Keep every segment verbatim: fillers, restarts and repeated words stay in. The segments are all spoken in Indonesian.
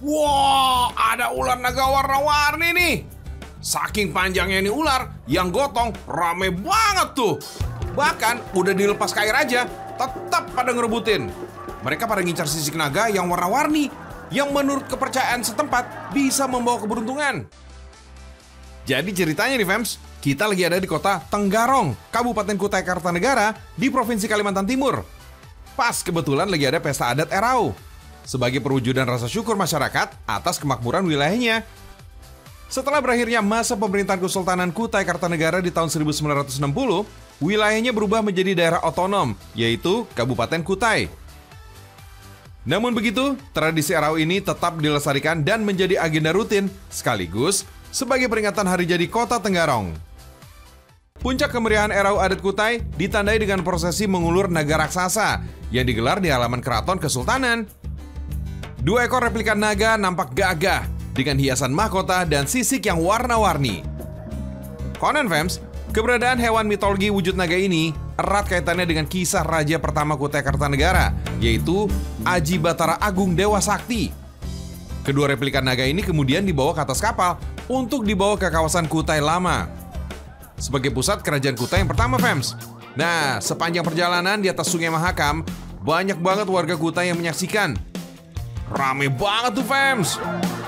Wah, ada ular naga warna-warni nih. Saking panjangnya nih ular, yang gotong rame banget tuh. Bahkan udah dilepas ke air aja, tetap pada ngerebutin. Mereka pada ngincar sisik naga yang warna-warni, yang menurut kepercayaan setempat bisa membawa keberuntungan. Jadi ceritanya nih fams, kita lagi ada di kota Tenggarong, Kabupaten Kutai Kartanegara di Provinsi Kalimantan Timur. Pas kebetulan lagi ada pesta adat Erau, sebagai perwujudan rasa syukur masyarakat atas kemakmuran wilayahnya. Setelah berakhirnya masa pemerintahan Kesultanan Kutai Kartanegara di tahun seribu sembilan ratus enam puluh, wilayahnya berubah menjadi daerah otonom, yaitu Kabupaten Kutai. Namun begitu, tradisi Erau ini tetap dilestarikan dan menjadi agenda rutin, sekaligus sebagai peringatan hari jadi Kota Tenggarong. Puncak kemeriahan Erau adat Kutai ditandai dengan prosesi mengulur naga raksasa yang digelar di halaman keraton Kesultanan. Dua ekor replika naga nampak gagah dengan hiasan mahkota dan sisik yang warna-warni. Konon fams, keberadaan hewan mitologi wujud naga ini erat kaitannya dengan kisah raja pertama Kutai Kartanegara, yaitu Aji Batara Agung Dewa Sakti. Kedua replika naga ini kemudian dibawa ke atas kapal untuk dibawa ke kawasan Kutai Lama sebagai pusat kerajaan Kutai yang pertama fams. Nah, sepanjang perjalanan di atas Sungai Mahakam, banyak banget warga Kutai yang menyaksikan. Rame banget tuh fams.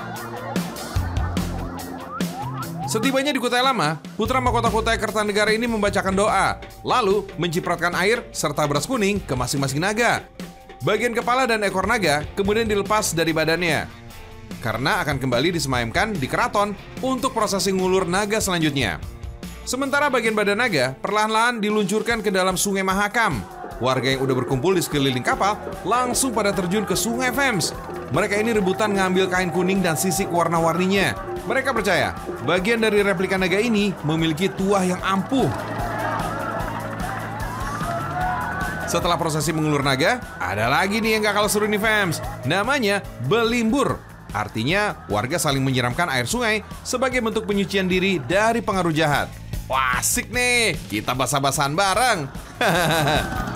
Setibanya di Kutai Lama, putra mahkota Kutai Kartanegara ini membacakan doa, lalu mencipratkan air serta beras kuning ke masing-masing naga. Bagian kepala dan ekor naga kemudian dilepas dari badannya, karena akan kembali disemayamkan di keraton untuk prosesi ngulur naga selanjutnya. Sementara bagian badan naga perlahan-lahan diluncurkan ke dalam Sungai Mahakam. Warga yang udah berkumpul di sekeliling kapal langsung pada terjun ke sungai fams. Mereka ini rebutan ngambil kain kuning dan sisik warna-warninya. Mereka percaya bagian dari replika naga ini memiliki tuah yang ampuh. Setelah prosesi mengulur naga, ada lagi nih yang gak kalah seru nih fams. Namanya belimbur. Artinya warga saling menyiramkan air sungai sebagai bentuk penyucian diri dari pengaruh jahat. Wah, asik nih, kita basah-basahan bareng.